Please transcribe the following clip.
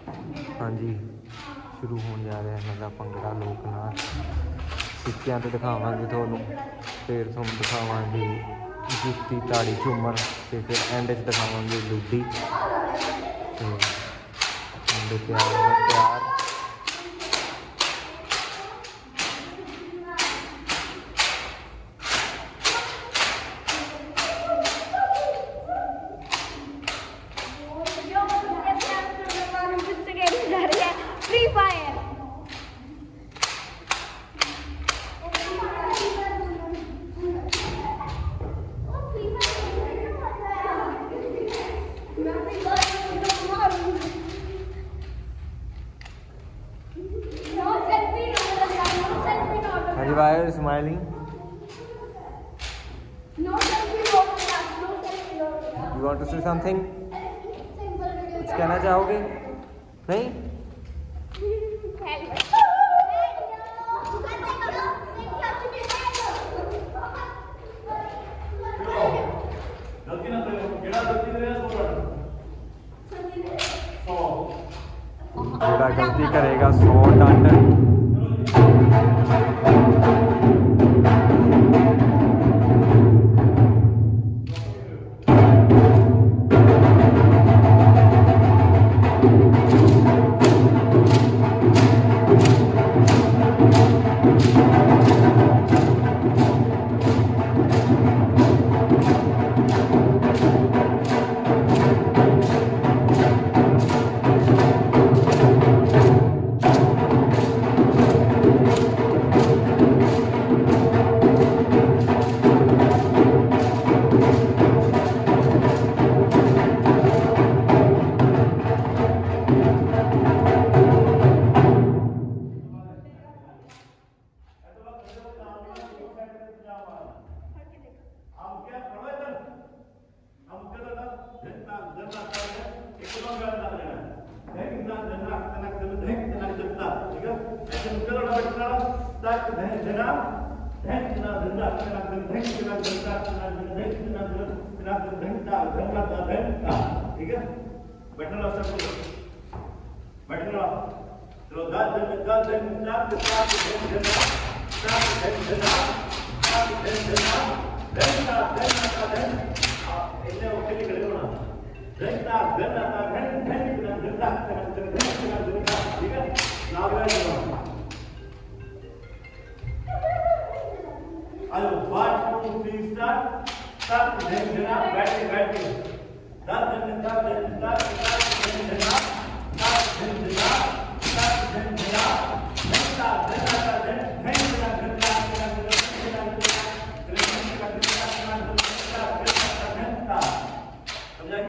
हाँ जी, शुरू होने जा रहा है इन्हों का भंगड़ा लोक नाच। सिक्कियां तो दिखावांगे थोनू, फिर थोनू दिखावांगे जुत्ती ताड़ी झूमर, तो फिर एंड च दिखावांगे लुड्डी। तो मुंडे तैयार तैयार। फ्री फायर हाँ जी, why are you smiling? You want to say something? कुछ कहना चाहोगे? नहीं? जेड़ा गलती करेगा 100 डंड। ठीक है, बैठना बैठना। चलो 10 दिन 4 बैठ के 10 दिन